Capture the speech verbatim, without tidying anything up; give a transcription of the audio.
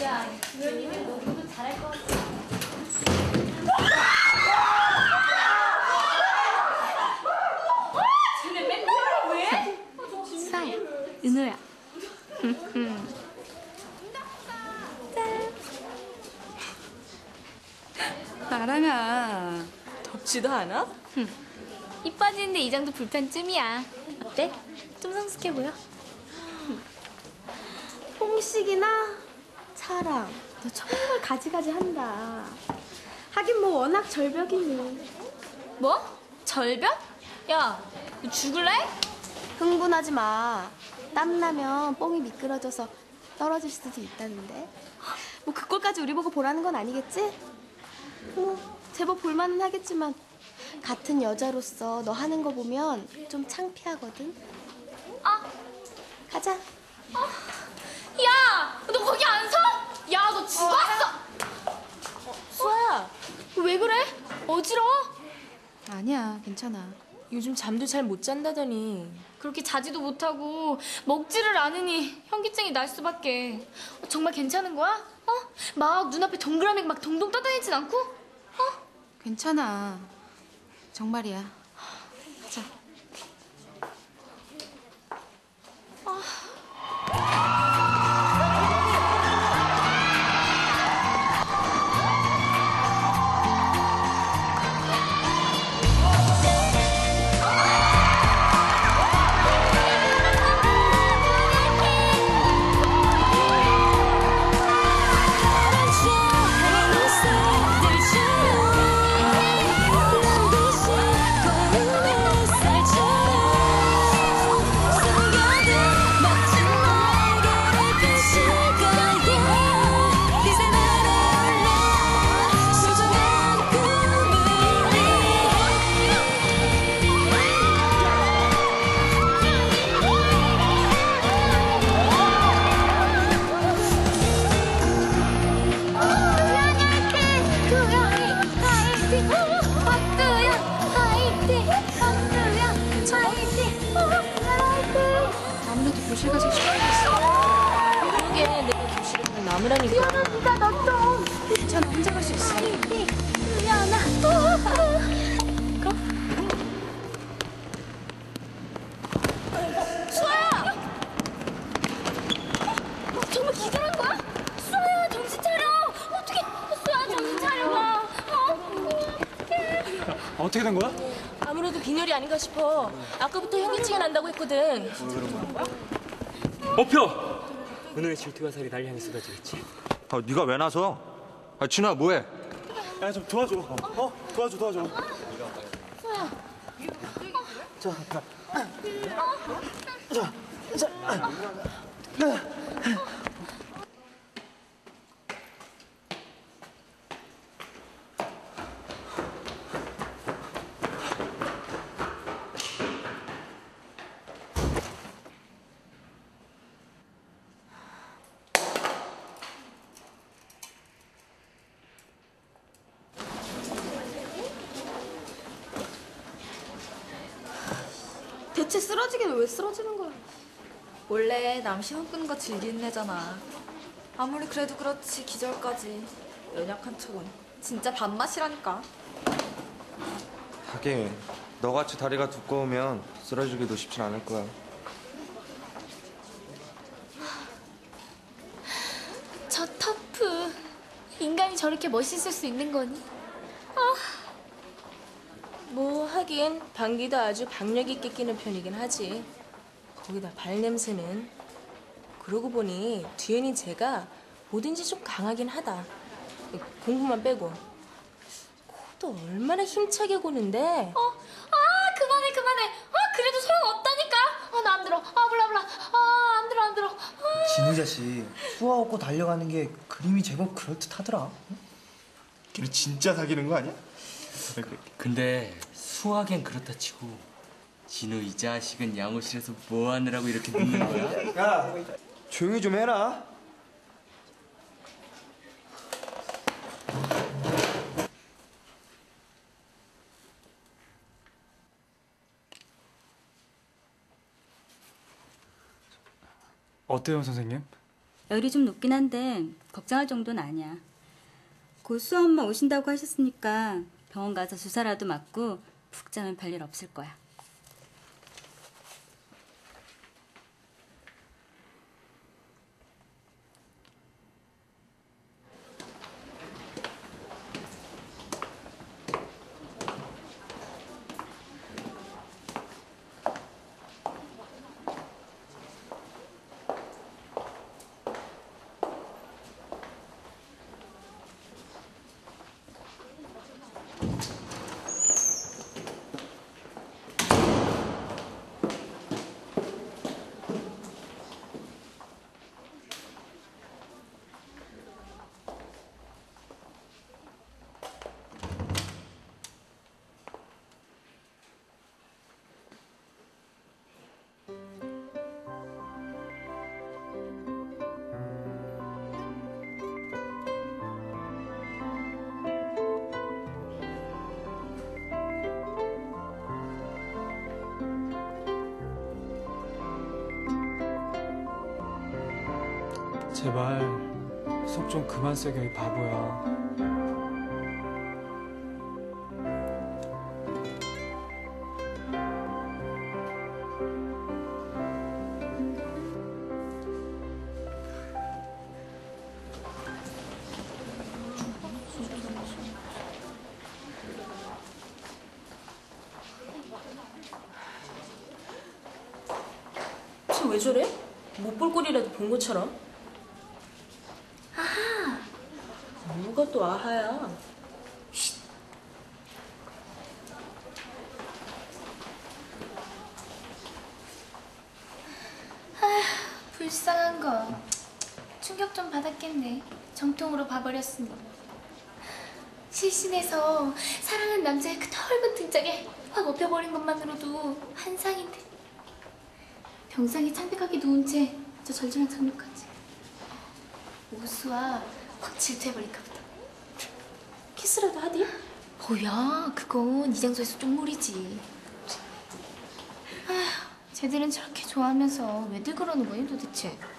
야, 주연이는 너도 잘할 것 같아. 쟤네 맨날 왜? 수아야, 은호야. 나랑아, 덥지도 않아? 입 빠지는데 이 정도 불편쯤이야. 어때? 좀 성숙해 보여? 뽕식이나 차랑 너 정말 가지가지 한다. 하긴 뭐 워낙 절벽이니. 뭐? 절벽? 야, 너 죽을래? 흥분하지 마. 땀나면 뽕이 미끄러져서 떨어질 수도 있다는데. 뭐 그꼴까지 우리 보고 보라는 건 아니겠지? 뭐 제법 볼만은 하겠지만 같은 여자로서 너 하는 거 보면 좀 창피하거든. 아, 가자. 아, 야, 너 거기 안 서? 야, 너 죽었어. 어, 수아야. 왜 그래? 어지러워? 아니야, 괜찮아. 요즘 잠도 잘 못 잔다더니. 그렇게 자지도 못하고 먹지를 않으니 현기증이 날 수밖에. 어, 정말 괜찮은 거야? 어? 막 눈앞에 동그라미 막 동동 떠다니진 않고? 어? 괜찮아. 정말이야. 가자. 아무래도 교실 가기 싫어졌어. 그러게, 내가 교실에 그냥 남으라니까. 미안합니다, 너 좀. 괜찮아, 혼자 갈 수 있어. 미안하. 수아야! 어, 정말 기절한 거야? 수아야, 정신 차려! 어떻게, 수아야, 정신 차려봐. 어? 어떻게 된 거야? 아무래도 빈혈이 아닌가 싶어. 아까부터 현기증이 난다고 했거든. 업혀! 오늘의 질투가 살이 날 향해 쏟아지겠지. 아, 네가 왜 나서? 아, 진아 뭐해? 야, 좀 도와줘. 어? 도와줘, 도와줘. 자, 자. 자, 자. 대체 쓰러지긴 왜 쓰러지는 거야? 원래 남 시험 끄는 거 즐기는 애잖아. 아무리 그래도 그렇지 기절까지 연약한 척은 진짜 밥맛이라니까. 하긴 너같이 다리가 두꺼우면 쓰러지기도 쉽진 않을 거야. 저 터프. 인간이 저렇게 멋있을 수 있는 거니? 아. 뭐 하긴 방귀도 아주 박력 있게 끼는 편이긴 하지. 거기다 발냄새는. 그러고 보니 뒤에는 제가 뭐든지 좀 강하긴 하다. 공부만 빼고. 코도 얼마나 힘차게 고는데. 어? 아, 그만해, 그만해. 아, 그래도 소용없다니까. 아, 나 안 들어. 아, 몰라, 몰라. 아, 안 들어, 안 들어. 아. 진우 자식 수아 얻고 달려가는 게 그림이 제법 그럴듯하더라. 걔는 진짜 사귀는 거 아니야? 근데 수학엔 그렇다 치고 진우 이 자식은 양호실에서 뭐 하느라고 이렇게 눕는 거야? 야, 조용히 좀 해라. 어때요, 선생님? 열이 좀 높긴 한데 걱정할 정도는 아니야. 곧 수아 엄마 오신다고 하셨으니까 병원 가서 주사라도 맞고 푹 자면 별일 없을 거야. 제발 속 좀 그만 새겨 이 바보야. 쟤 왜 저래? 못 볼 꼴이라도 본 것처럼? 아하! 뭐가 또 아하야? 쉿. 불쌍한 거. 충격 좀 받았겠네. 정통으로 봐버렸으니. 실신해서 사랑하는 남자의 그 털은 등짝에 확 업혀버린 것만으로도 한상인데. 병상에 창백하게 누운 채 저 절절한 장면까지. 우수아 확 질투해버릴까 보다. 키스라도 하디? 뭐야, 그건 이 장소에서 쪽물이지. 아휴, 쟤들은 저렇게 좋아하면서 왜들 그러는 거니 도대체.